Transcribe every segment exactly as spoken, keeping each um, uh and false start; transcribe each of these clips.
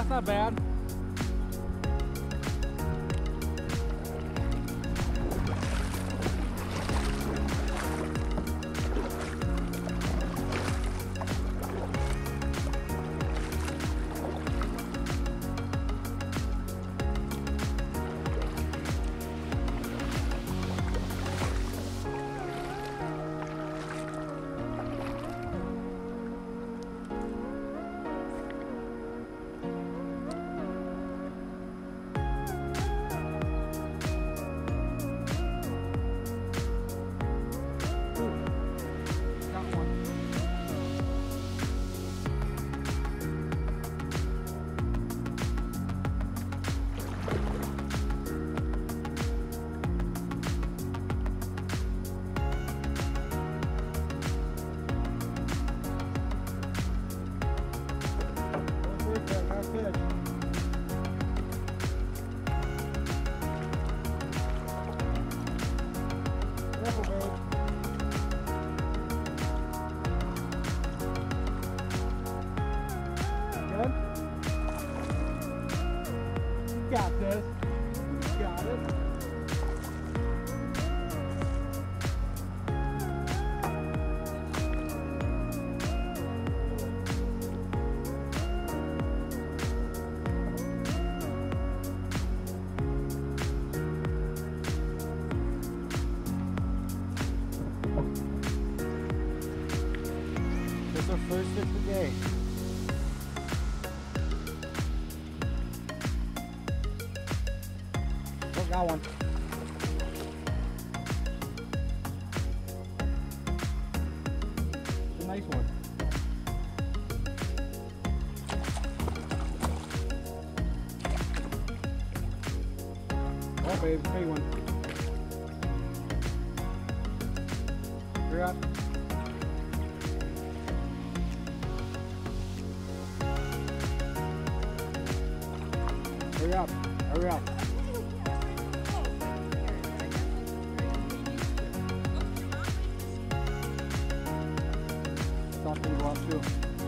that's not bad. Got this. You got it. This is our first fish of the day. Got one. It's a nice one. Oh, babe, big one. Hurry up. Hurry up. Hurry up. Stop and go up too.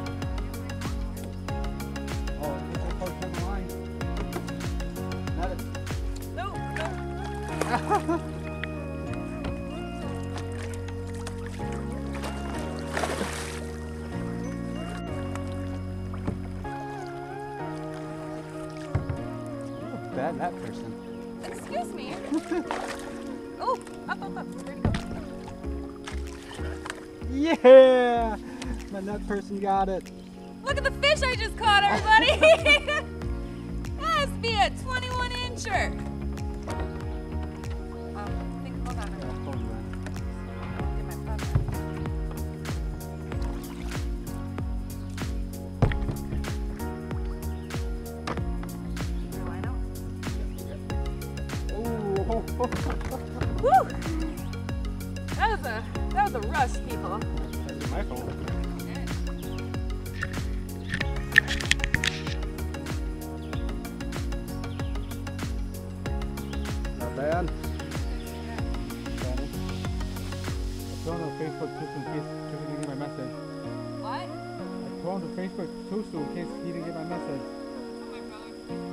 Oh, it's a close on the line. Not it. No, no. Bad that person. Excuse me. Oh, up, up, up. Where'd it go? Yeah! And that person got it. Look at the fish I just caught, everybody. That must be a twenty-one incher. Um, I think, hold on. Hold on. Get my puff. Woo! That was a that was a rush, people. That's my fault. Not bad. I throw him on Facebook just in case he didn't get my message. What? I throw him to Facebook too so in case he didn't get my message. Oh, my brother.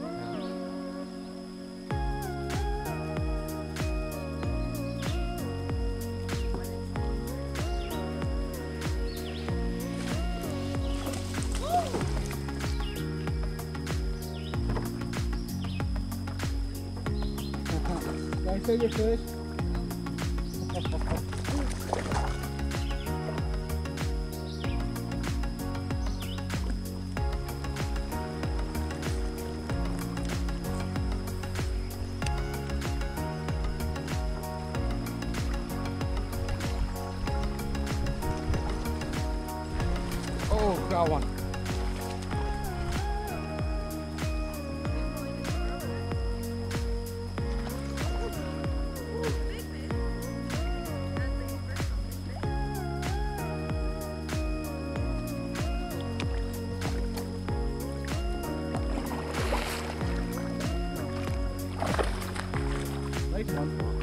Can I say your fish? Oh, got one. Nice one.